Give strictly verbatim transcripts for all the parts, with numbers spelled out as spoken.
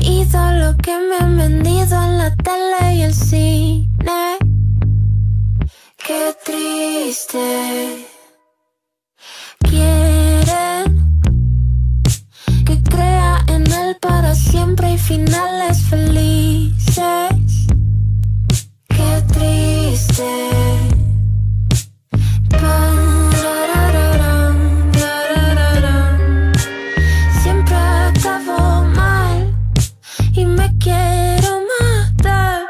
creído lo que me han vendido en la tele y el cine. Qué triste. Quieren que crea en él para siempre y finales felices. Qué triste. Siempre acabo mal y me quiero matar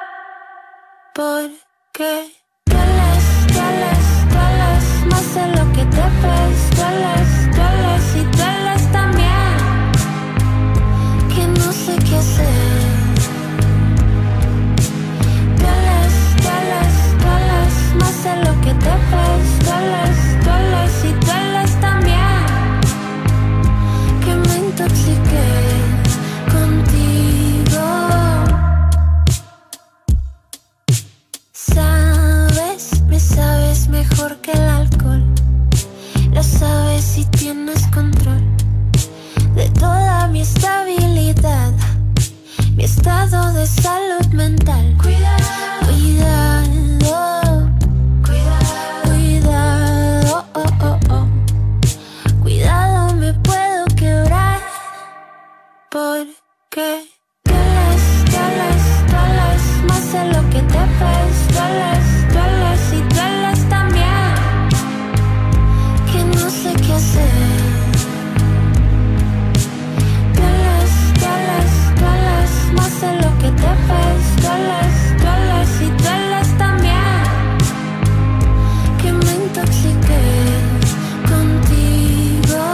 porque dueles, dueles, dueles más de lo que debes. Dueles, dueles y dueles también, que no sé qué hacer. Dueles, dueles, dueles más de lo que debes. Dueles, dueles y dueles también, que me intoxiqué contigo. Sabes, me sabes mejor que el alcohol. Lo sabes y tienes control de toda mi estabilidad, mi estado de salud mental. Cuidado, cuidado, cuidado, cuidado, oh, oh, oh. Cuidado, me puedo quebrar porque dueles, dueles, dueles más de lo que debes. Dueles, dueles y dueles también, que no sé qué hacer. Dueles, dueles, dueles más de lo que debes. Dueles, dueles y dueles también, que me intoxiqué contigo.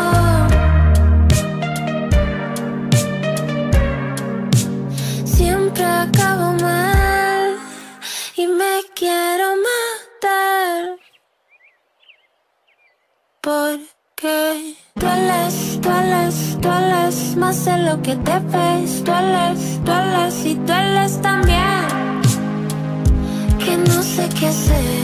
Siempre acabo mal y me quiero matar porque dueles, dueles, dueles más de lo que debes. Dueles, dueles y dueles también, que no sé qué hacer.